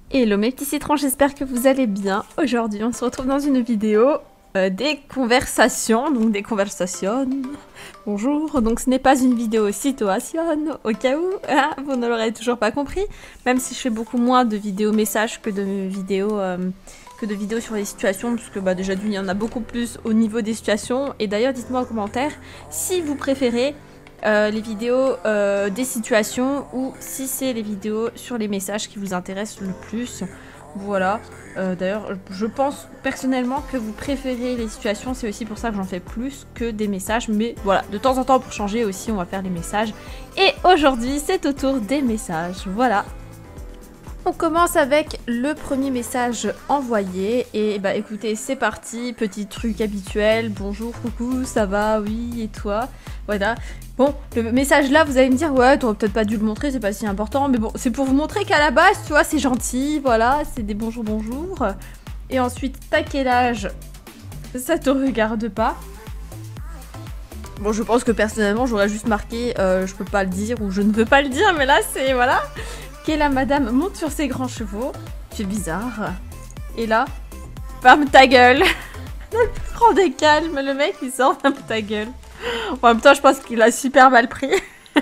Hello mes petits citrons, j'espère que vous allez bien. Aujourd'hui, on se retrouve dans une vidéo des conversations, donc des conversations. Bonjour, donc ce n'est pas une vidéo situation, au cas où, hein, vous ne l'aurez toujours pas compris, même si je fais beaucoup moins de vidéos messages que de vidéos sur les situations, parce que bah, déjà il y en a beaucoup plus au niveau des situations. Et d'ailleurs, dites-moi en commentaire si vous préférez les vidéos des situations ou si c'est les vidéos sur les messages qui vous intéressent le plus. Voilà. D'ailleurs, je pense personnellement que vous préférez les situations, c'est aussi pour ça que j'en fais plus que des messages. Mais voilà, de temps en temps pour changer aussi, on va faire les messages. Et aujourd'hui, c'est au tour des messages. Voilà. On commence avec le premier message envoyé et bah écoutez, c'est parti, petit truc habituel, bonjour, coucou, ça va, oui, et toi? Voilà. Bon, le message là, vous allez me dire, ouais, t'aurais peut-être pas dû le montrer, c'est pas si important, mais bon, c'est pour vous montrer qu'à la base, tu vois, c'est gentil, voilà, c'est des bonjour, bonjour. Et ensuite, t'as quel âge? Ça te regarde pas. Bon, je pense que personnellement, j'aurais juste marqué, je peux pas le dire ou je ne veux pas le dire, mais là, c'est, voilà. Et la madame monte sur ses grands chevaux. C'est bizarre. Et là, ferme ta gueule. Prends des calmes, le mec il sort, ferme ta gueule. En même temps, je pense qu'il a super mal pris. Et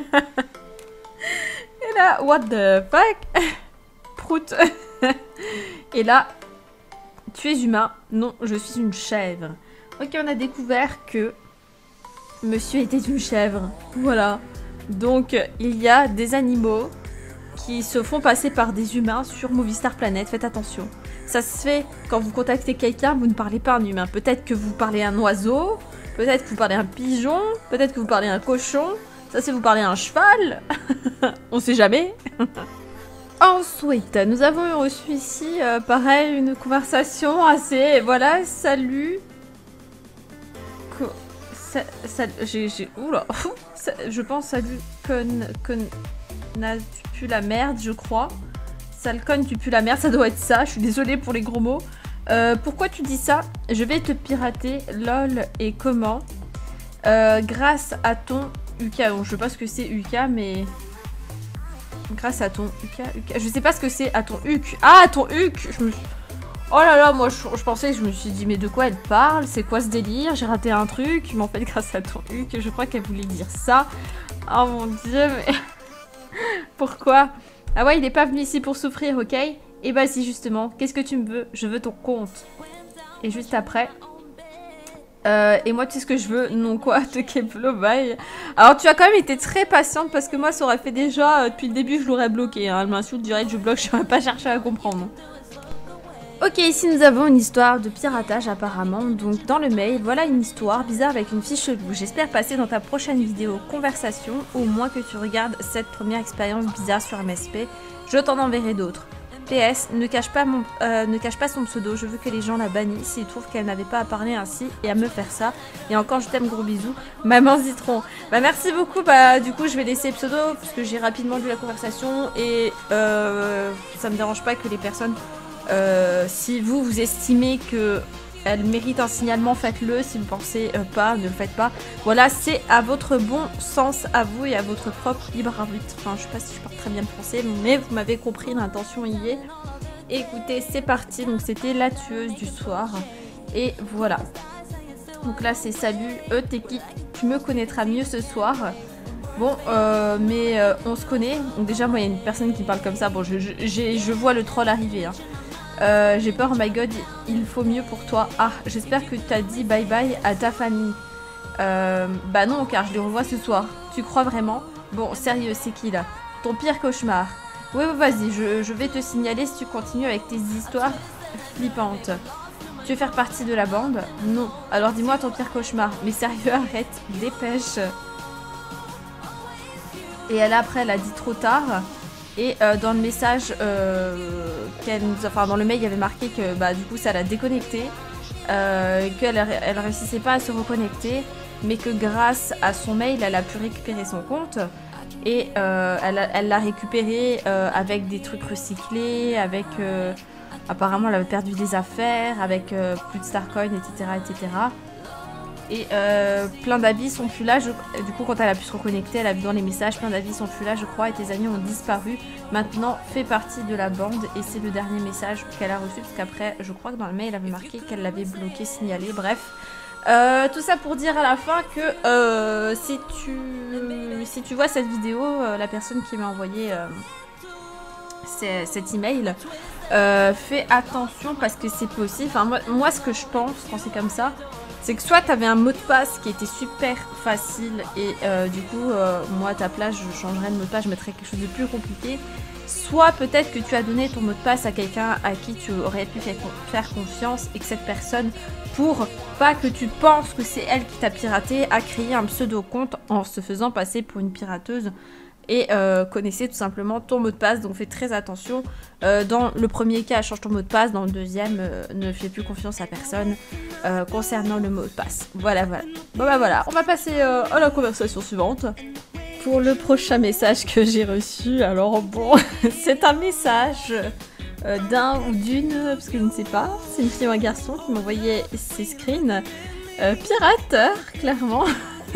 là, what the fuck? Prout. Et là, tu es humain. Non, je suis une chèvre. Ok, on a découvert que monsieur était une chèvre. Voilà. Donc, il y a des animaux qui se font passer par des humains sur Movistar Planet, faites attention. Ça se fait quand vous contactez quelqu'un, vous ne parlez pas un humain. Peut-être que vous parlez un oiseau, peut-être que vous parlez un pigeon, peut-être que vous parlez un cochon, ça c'est vous parlez un cheval, on sait jamais. Ensuite, nous avons reçu ici, pareil, une conversation assez, voilà, salut. Oula, je pense salut, tu pues la merde, je crois. Sale conne, tu pues la merde, ça doit être ça. Je suis désolée pour les gros mots. Pourquoi tu dis ça? Je vais te pirater. Lol, et comment? Grâce à ton UK. Donc, je sais pas ce que c'est UK, mais... Grâce à ton UK. Je sais pas ce que c'est à ton UK. Ah, ton UK. Oh là là, moi je pensais, je me suis dit, mais de quoi elle parle? C'est quoi ce délire? J'ai raté un truc. Mais en fait, grâce à ton UK, je crois qu'elle voulait dire ça. Oh mon dieu, mais... Pourquoi? Ah ouais, il est pas venu ici pour souffrir, ok? Et bah si, justement. Qu'est-ce que tu me veux? Je veux ton compte. Et juste après... et moi, tu sais ce que je veux? Non quoi? Te keblo, bye. Alors, tu as quand même été très patiente parce que moi, ça aurait fait déjà... depuis le début, je l'aurais bloqué. Hein. Elle m'insulte direct, je bloque, je n'aurais pas cherché à comprendre. Ok, ici nous avons une histoire de piratage apparemment, donc dans le mail, voilà une histoire bizarre avec une fiche chelou. J'espère passer dans ta prochaine vidéo conversation, au moins que tu regardes cette première expérience bizarre sur MSP. Je t'en enverrai d'autres. PS, ne cache pas son pseudo, je veux que les gens la bannissent s'ils trouvent qu'elle n'avait pas à parler ainsi et à me faire ça. Et encore, je t'aime, gros bisous. Maman Citron. Bah merci beaucoup, bah du coup je vais laisser le pseudo, parce que j'ai rapidement lu la conversation et ça me dérange pas que les personnes... si vous estimez que elle mérite un signalement, faites-le. Si vous pensez pas, ne le faites pas. Voilà, c'est à votre bon sens, à vous et à votre propre libre arbitre. Enfin, je sais pas si je parle très bien le français, mais vous m'avez compris, l'intention y est. Écoutez, c'est parti. Donc, c'était la tueuse du soir. Et voilà. Donc là, c'est salut. T'es qui? Tu me connaîtras mieux ce soir. Bon, mais on se connaît. Donc déjà, moi, il y a une personne qui parle comme ça. Bon, je vois le troll arriver, hein. J'ai peur, oh my god, il faut mieux pour toi. Ah, j'espère que tu as dit bye bye à ta famille. Bah non, car je les revois ce soir. Tu crois vraiment? Bon, sérieux, c'est qui là? Ton pire cauchemar. Oui, vas-y, je vais te signaler si tu continues avec tes histoires flippantes. Tu veux faire partie de la bande? Non. Alors dis-moi ton pire cauchemar. Mais sérieux, arrête, dépêche. Et après, elle a dit trop tard. Et dans le message dans le mail, il y avait marqué que bah, du coup ça l'a déconnecté, qu'elle réussissait pas à se reconnecter, mais que grâce à son mail, elle a pu récupérer son compte. Et elle l'a récupéré avec des trucs recyclés, avec... apparemment, elle avait perdu des affaires, avec plus de Starcoin, etc., etc. Et plein d'avis sont plus là. Du coup, quand elle a pu se reconnecter, elle a vu dans les messages, plein d'avis sont plus là, je crois, et tes amis ont disparu. Maintenant, fais partie de la bande. Et c'est le dernier message qu'elle a reçu, parce qu'après, je crois que dans le mail, elle avait marqué qu'elle l'avait bloqué, signalé. Bref, tout ça pour dire à la fin que si tu vois cette vidéo, la personne qui m'a envoyé cet email, fais attention parce que c'est possible. Enfin, moi, ce que je pense quand c'est comme ça, c'est que soit tu avais un mot de passe qui était super facile et du coup, moi à ta place, je changerais de mot de passe, je mettrais quelque chose de plus compliqué. Soit peut-être que tu as donné ton mot de passe à quelqu'un à qui tu aurais pu faire confiance et que cette personne, pour pas que tu penses que c'est elle qui t'a piraté, a créé un pseudo-compte en se faisant passer pour une pirateuse. Et connaissez tout simplement ton mot de passe, donc fais très attention. Dans le premier cas, change ton mot de passe. Dans le deuxième, ne fais plus confiance à personne concernant le mot de passe. Voilà. Bon bah voilà, on va passer à la conversation suivante. Pour le prochain message que j'ai reçu, alors bon, c'est un message d'un ou d'une, parce que je ne sais pas, c'est une fille ou un garçon qui m'envoyait ses screens. Pirateur, clairement.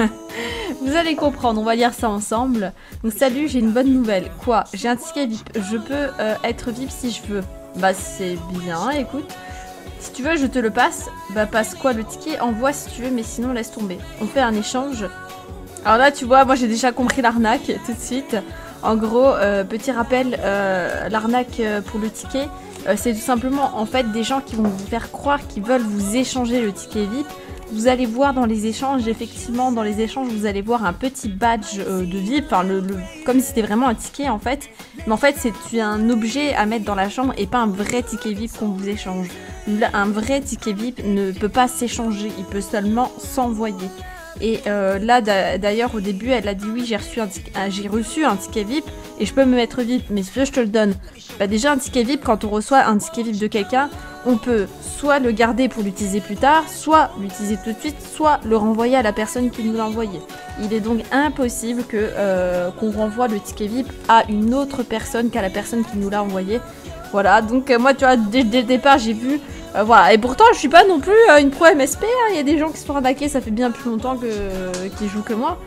Vous allez comprendre, on va lire ça ensemble. Donc salut, j'ai une bonne nouvelle. Quoi? J'ai un ticket VIP. Je peux être VIP si je veux. Bah c'est bien, écoute. Si tu veux, je te le passe. Bah passe quoi le ticket? Envoie si tu veux, mais sinon laisse tomber. On fait un échange. Alors là, tu vois, moi j'ai déjà compris l'arnaque tout de suite. En gros, petit rappel, l'arnaque pour le ticket, c'est tout simplement en fait des gens qui vont vous faire croire qu'ils veulent vous échanger le ticket VIP. Vous allez voir dans les échanges, effectivement, dans les échanges, vous allez voir un petit badge de VIP, enfin, comme si c'était vraiment un ticket en fait. Mais en fait, c'est un objet à mettre dans la chambre et pas un vrai ticket VIP qu'on vous échange. Un vrai ticket VIP ne peut pas s'échanger, il peut seulement s'envoyer. Et là, d'ailleurs, au début, elle a dit oui, j'ai reçu un ticket VIP et je peux me mettre VIP, mais ce que je te le donne. Bah déjà, un ticket VIP, quand on reçoit un ticket VIP de quelqu'un, on peut soit le garder pour l'utiliser plus tard, soit l'utiliser tout de suite, soit le renvoyer à la personne qui nous l'a envoyé. Il est donc impossible qu'on renvoie le ticket VIP à une autre personne qu'à la personne qui nous l'a envoyé. Voilà, donc moi, tu vois, dès le départ, j'ai vu... voilà, et pourtant, je suis pas non plus une pro MSP, hein. Il y a des gens qui se font arnaquer, ça fait bien plus longtemps qu'ils jouent que moi.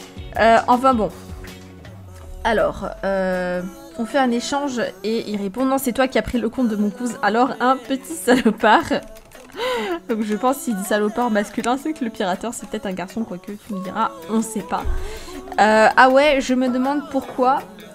Enfin bon. Alors, on fait un échange et il répond « Non, c'est toi qui as pris le compte de mon cousin. » Alors, un petit salopard. Donc je pense s'il dit salopard masculin, c'est que le pirateur, c'est peut-être un garçon, quoique tu me diras, on sait pas. Ah ouais, je me demande pourquoi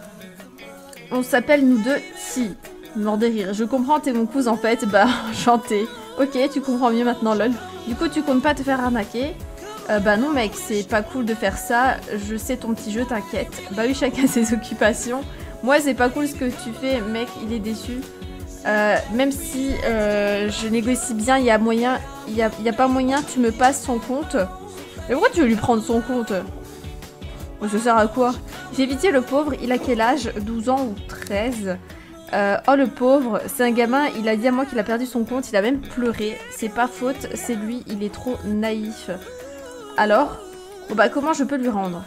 on s'appelle nous deux Ti. Mort de rire. Je comprends, t'es mon cousin en fait. Bah, enchanté. Ok, tu comprends mieux maintenant, lol. Du coup, tu comptes pas te faire arnaquer? Bah non, mec, c'est pas cool de faire ça. Je sais ton petit jeu, t'inquiète. Bah oui, chacun ses occupations. Moi, c'est pas cool ce que tu fais, mec, il est déçu. Même si je négocie bien, il y a moyen... Il y a pas moyen, tu me passes son compte. Mais pourquoi tu veux lui prendre son compte? Ça sert à quoi? J'ai pitié le pauvre, il a quel âge? 12 ans ou 13? Oh le pauvre, c'est un gamin, il a dit à moi qu'il a perdu son compte, il a même pleuré. C'est pas faute, c'est lui, il est trop naïf. Alors? Bon bah comment je peux lui rendre?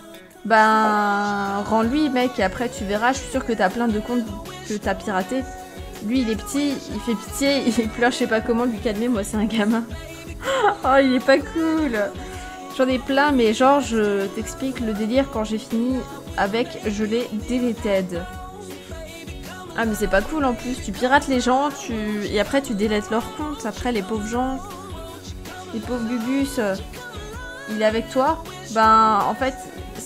Ben rends-lui mec et après tu verras, je suis sûre que t'as plein de comptes que t'as piraté. Lui il est petit, il fait pitié, il pleure, je sais pas comment lui calmer, moi c'est un gamin. Oh il est pas cool. J'en ai plein mais genre je t'explique le délire quand j'ai fini avec je l'ai deleted. Ah mais c'est pas cool en plus, tu pirates les gens, et après tu délètes leur compte, après les pauvres gens, les pauvres gugus, il est avec toi? Ben en fait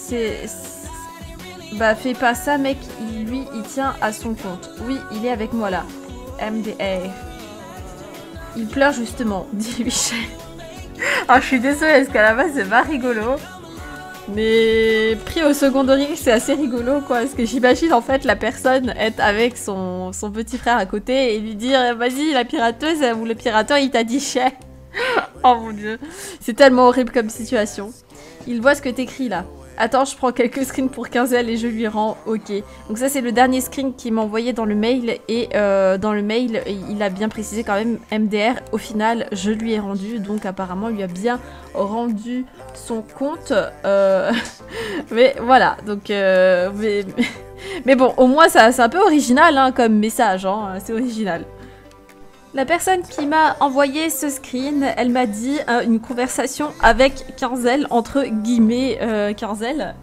bah fais pas ça mec, lui il tient à son compte. Oui il est avec moi là, MDR. Il pleure justement, dit Michel. Ah je suis désolée parce qu'à la base c'est pas rigolo. Mais pris au second degré, c'est assez rigolo quoi, parce que j'imagine en fait la personne être avec son petit frère à côté et lui dire vas-y la pirateuse ou le pirateur il t'a dit chien. Oh mon dieu, c'est tellement horrible comme situation. Il voit ce que t'écris là. Attends, je prends quelques screens pour 15L et je lui rends ok. Donc ça c'est le dernier screen qu'il m'a envoyé dans le mail et dans le mail il a bien précisé quand même MDR. Au final je lui ai rendu, donc apparemment il lui a bien rendu son compte. Mais voilà, donc mais bon au moins c'est un peu original hein, comme message, hein, c'est original. La personne qui m'a envoyé ce screen, elle m'a dit une conversation avec Quinzel, entre guillemets Quinzel.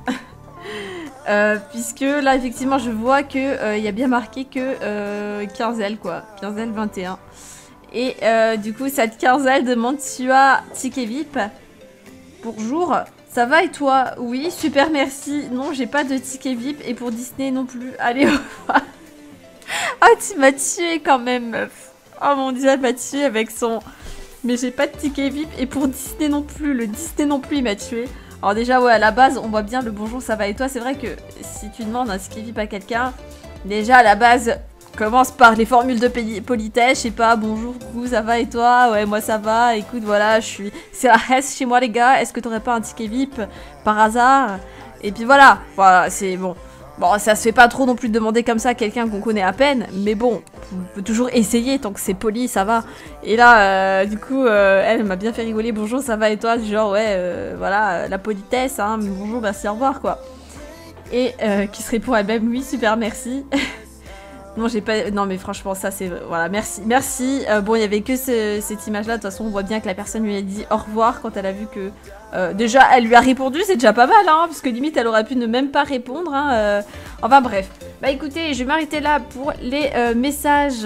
Puisque là, effectivement, je vois que il y a bien marqué que Quinzel, quoi. Quinzel 21. Et du coup, cette Quinzel demande si tu as ticket VIP. Bonjour, ça va et toi? Oui, super, merci. Non, j'ai pas de ticket VIP et pour Disney non plus. Allez, au revoir. Oh, tu m'as tué quand même, meuf. Oh mon dieu, elle m'a tué avec son... Mais j'ai pas de ticket VIP et pour Disney non plus. Le Disney non plus, il m'a tué. Alors déjà, ouais, à la base, on voit bien le bonjour, ça va et toi. C'est vrai que si tu demandes un ticket VIP à quelqu'un, déjà, à la base, commence par les formules de politesse. Je sais pas, bonjour, coucou, ça va et toi? Ouais, moi ça va. Écoute, voilà, je suis... C'est la reste chez moi, les gars. Est-ce que t'aurais pas un ticket VIP par hasard? Et puis voilà, c'est bon. Bon, ça se fait pas trop non plus de demander comme ça à quelqu'un qu'on connaît à peine, mais bon, on peut toujours essayer tant que c'est poli, ça va. Et là, du coup, elle m'a bien fait rigoler. Bonjour, ça va et toi? Genre, ouais, voilà, la politesse, hein, bonjour, merci, au revoir, quoi. Et qui se répond elle-même, oui, super, merci. Non, j'ai pas... Non, mais franchement, ça, c'est... Voilà, merci. Merci. Bon, il y avait que cette image-là. De toute façon, on voit bien que la personne lui a dit au revoir quand elle a vu que... déjà, elle lui a répondu, c'est déjà pas mal, hein, parce que limite, elle aurait pu ne même pas répondre. Hein, Enfin, bref. Bah, écoutez, je vais m'arrêter là pour les messages,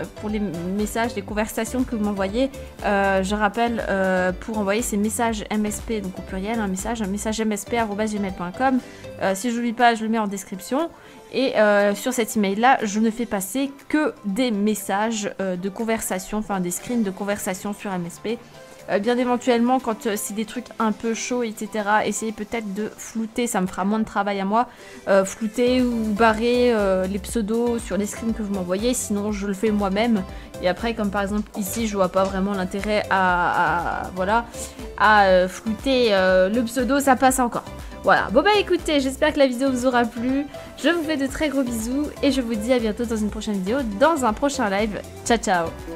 les conversations que vous m'envoyez. Je rappelle, pour envoyer ces messages MSP, donc au pluriel, un message msp@gmail.com. Si je n'oublie pas, je le mets en description. Et sur cet email là, je ne fais passer que des messages de conversation, enfin des screens de conversation sur MSP. Bien éventuellement, quand c'est des trucs un peu chauds, etc., essayez peut-être de flouter, ça me fera moins de travail à moi. Flouter ou barrer les pseudos sur les screens que vous m'envoyez, sinon je le fais moi-même. Et après, comme par exemple ici, je vois pas vraiment l'intérêt à flouter le pseudo, ça passe encore. Voilà, bon bah écoutez, j'espère que la vidéo vous aura plu. Je vous fais de très gros bisous et je vous dis à bientôt dans une prochaine vidéo, dans un prochain live. Ciao ciao.